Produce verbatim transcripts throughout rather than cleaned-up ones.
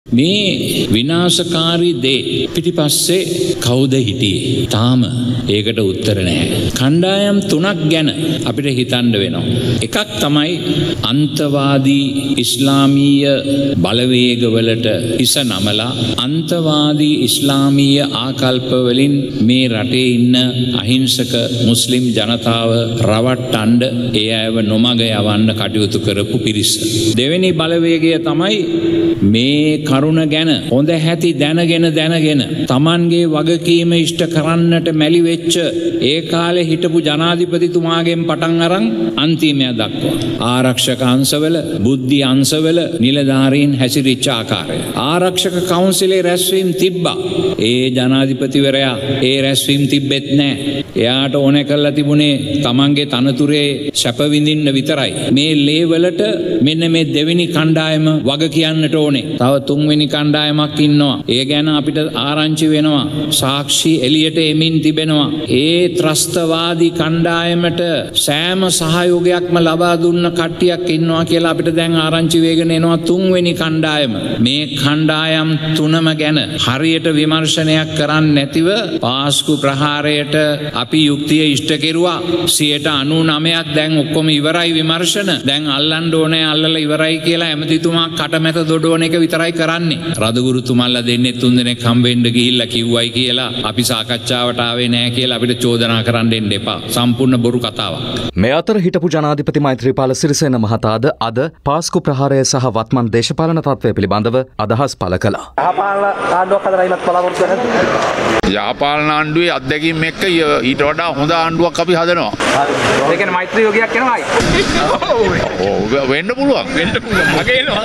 මේ විනාශකාරී දේ පිටිපස්සේ කවුද හිටියේ? තාම ඒකට උත්තර නැහැ. කණ්ඩායම් තුනක් ගැන අපිට හිතන්න වෙනවා. එකක් තමයි අන්තවාදී ඉස්ලාමීය බලවේගවලට ඉස නමලා අන්තවාදී ඉස්ලාමීය ආකල්ප වලින් මේ රටේ ඉන්න අහිංසක මුස්ලිම් ජනතාව රවට්ටන්න ඒ අයව නොමග යවන්න කටයුතු කරපු පිරිස. දෙවෙනි බලවේගය තමයි මේ කරුණ ගැන හොඳ හැටි දැනගෙන දැනගෙන Tamanගේ වගකීම ඉෂ්ට කරන්නට මැලි වෙච්ච ඒ කාලේ හිටපු ජනාධිපතිතුමාගෙන් පටන් අරන් අන්තිමය දක්වා ආරක්ෂක අංශවල බුද්ධි අංශවල නිලධාරීන් හැසිරිච්ච ආකාරය ආරක්ෂක කවුන්සිලේ රැස්වීම තිබ්බා. ඒ ජනාධිපතිවරයා ඒ රැස්වීම තිබෙත් නැහැ. එයාට ඕනේ කරලා තිබුණේ Tamanගේ තනතුරේ සැප විඳින්න විතරයි. මේ ලේ වලට මෙන්න මේ දෙවෙනි කණ්ඩායම වග කියන්නට ඕනේ. තව තුන්වෙනි කණ්ඩායමක් ඉන්නවා. ඒ ගැන අපිට ආරංචි වෙනවා. සාක්ෂි එළියට එමින් තිබෙනවා. ඒ ත්‍රස්තවාදී කණ්ඩායමට සෑම සහයෝගයක්ම ලබා දුන්න කට්ටියක් ඉන්නවා කියලා අපිට දැන් ආරංචි වේගෙන එනවා. තුන්වෙනි කණ්ඩායම. මේ කණ්ඩායම් තුනම ගැන හරියට විමර්ශනයක් කරන්නේ නැතිව පාස්කු ප්‍රහාරයට අපි යුක්තිය ඉෂ්ට කෙරුවා. සියයට අනූ නවයක් දැන් ඔක්කොම ඉවරයි විමර්ශන. දැන් අල්ලන්න ඕනේ අල්ලලා ඉවරයි කියලා ඇමතිතුමා කටමැත දොඩවන එක විතරයි කරන්නේ. රදගුරුතුමල්ලා දෙන්නේ තුන් දෙනෙක් හම්බෙන්න ගිහිල්ලා කිව්වයි කියලා අපි සාකච්ඡාවට ආවේ නැහැ කියලා අපිට චෝදනා කරන්න දෙන්න එපා. සම්පූර්ණ බොරු කතාවක්. මේ අතර හිටපු ජනාධිපති මෛත්‍රීපාල සිරිසේන මහතාද අද පාස්කු ප්‍රහාරය සහ වත්මන් දේශපාලන තත්ත්වය පිළිබඳව අදහස් පළ කළා. යහපාලන ආණ්ඩුවක් හදලා බලාපොරොත්තු වෙන්නේ. යහපාලන ආණ්ඩුවේ අත්දැකීම් එක්ක ඊට වඩා හොඳ ආණ්ඩුවක් අපි හදනවා. ඒ කියන්නේ මෛත්‍රී යෝගයක් යනවායි. ඔව් වෙන්න පුළුවන්. වෙන්න පුළුවන්. මගේ එනවා.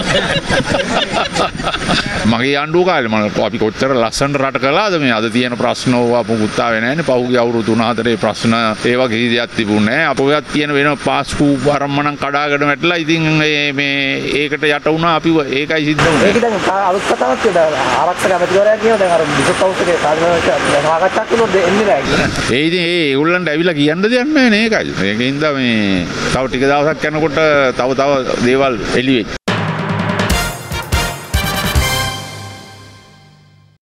මගේ ආණ්ඩුව කාලේ මම අපි කොච්චර ලස්සන රට කළාද මේ අද තියෙන ප්‍රශ්න ඕවා මුකුත් ආවේ නැහැනේ. පහුගිය අවුරුදු තුන හතරේ ප්‍රශ්න ඒවා කිසි දෙයක් තිබුණේ නැහැ. අපෝගත් තියෙන වෙන පාස්කු වරම්මනම් කඩාගෙන වැටලා ඉතින් මේ ඒකට යට වුණා අපි ඒකයි සිද්ධ වුණේ. ඒක දැන් අලුත් කතාවක් කියලා ආරක්ෂක ඇමතිවරයා කියනවා දැන් අර බිෂප් හවුස් එකේ සාකච්ඡා කළොත් එන්නේ නැහැ කියලා. ඒ ඉතින් ඒ ඒගොල්ලන්ට ඇවිල්ලා කියන්න දෙයක් නැහැ නේ ඒකයි. ඒකින්ද මේ තව ටික දවසක් යනකොට තව තව දේවල් එළි වෙයි.